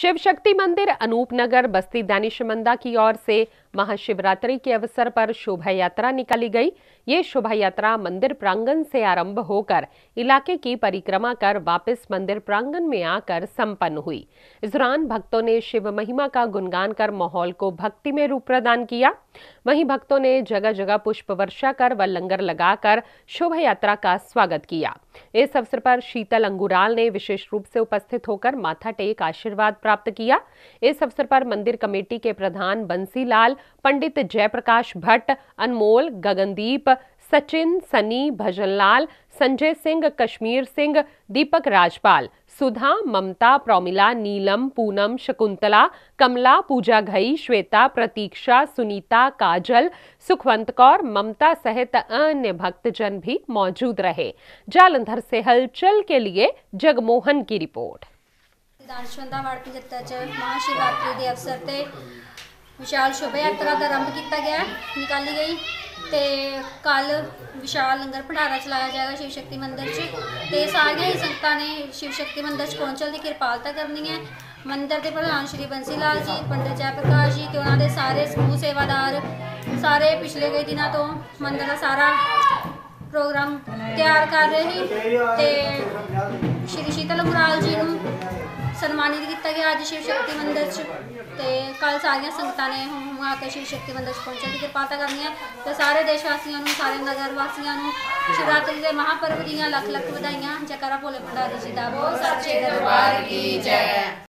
शिव शक्ति मंदिर अनूपनगर बस्ती दानिशमंदा की ओर से महाशिवरात्रि के अवसर पर शोभा यात्रा निकाली गई। ये शोभा यात्रा मंदिर प्रांगण से आरंभ होकर इलाके की परिक्रमा कर वापस मंदिर प्रांगण में आकर संपन्न हुई। इस दौरान भक्तों ने शिव महिमा का गुणगान कर माहौल को भक्ति में रूप प्रदान किया। वहीं भक्तों ने जगह जगह पुष्प वर्षा कर व लंगर लगाकर शोभा यात्रा का स्वागत किया। इस अवसर पर शीतल अंगुराल ने विशेष रूप से उपस्थित होकर माथा टेक आशीर्वाद प्राप्त किया। इस अवसर पर मंदिर कमेटी के प्रधान बंसीलाल, पंडित जयप्रकाश भट्ट, अनमोल, गगनदीप, सचिन, सनी, भजनलाल, संजय सिंह, कश्मीर सिंह, दीपक राजपाल, सुधा, ममता, प्रौमिला, नीलम, पूनम, शकुंतला, कमला, पूजा घई, श्वेता, प्रतीक्षा, सुनीता, काजल, सुखवंत कौर, ममता सहित अन्य भक्तजन भी मौजूद रहे। जालंधर से हलचल के लिए जगमोहन की रिपोर्ट। दानिशमंदा वार्ड 75 महाशिवरात्रि के अवसर ते विशाल शोभा यात्रा का आरंभ किया गया, निकाली गई ते कल विशाल लंगर भंडारा चलाया जाएगा शिव शक्ति मंदिर ते सारियां ही संगतां ने शिव शक्ति मंदिर पहुंचने की कृपालता करनी है। मंदिर के प्रधान श्री बंसीलाल जी, पंडित जयप्रकाश जी ते उन्होंने सारे समूह सेवादार सारे पिछले कई दिनों तो मंदिर का सारा प्रोग्राम तैयार कर रहे हैं। श्री शीतल अंगुराल जी को सन्मानित किया गया अज शिव शक्ति मंदिर ते कल सारिया संगतां ने आकर शिव शक्ति मंदिर पहुंचने की कृपालता करनी है। तो सारे देशवासियों को, सारे नगर वासियों को शिवरात्रि के महापर्व दी लख लख बधाइयां। जयकारा भोले भंडारी जी का बोल, सच्चे दरबार की जय।